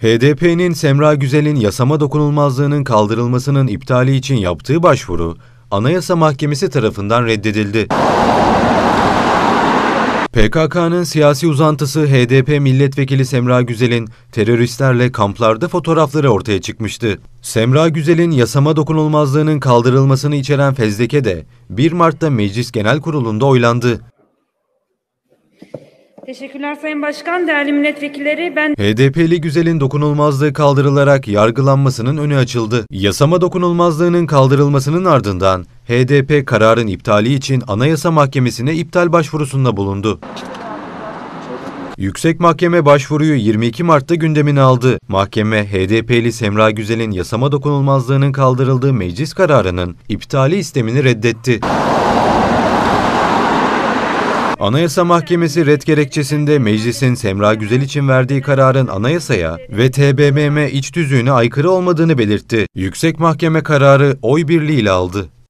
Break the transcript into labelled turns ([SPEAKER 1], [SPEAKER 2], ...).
[SPEAKER 1] HDP'nin Semra Güzel'in yasama dokunulmazlığının kaldırılmasının iptali için yaptığı başvuru, Anayasa Mahkemesi tarafından reddedildi. PKK'nın siyasi uzantısı HDP milletvekili Semra Güzel'in teröristlerle kamplarda fotoğrafları ortaya çıkmıştı. Semra Güzel'in yasama dokunulmazlığının kaldırılmasını içeren fezleke de 1 Mart'ta Meclis Genel Kurulu'nda oylandı.
[SPEAKER 2] Teşekkürler Sayın Başkan, değerli milletvekilleri.
[SPEAKER 1] HDP'li Güzel'in dokunulmazlığı kaldırılarak yargılanmasının önü açıldı. Yasama dokunulmazlığının kaldırılmasının ardından HDP kararın iptali için Anayasa Mahkemesi'ne iptal başvurusunda bulundu. Yüksek Mahkeme başvuruyu 22 Mart'ta gündemine aldı. Mahkeme, HDP'li Semra Güzel'in yasama dokunulmazlığının kaldırıldığı meclis kararının iptali istemini reddetti. Anayasa Mahkemesi ret gerekçesinde meclisin Semra Güzel için verdiği kararın anayasaya ve TBMM iç tüzüğüne aykırı olmadığını belirtti. Yüksek Mahkeme kararı oy birliğiyle aldı.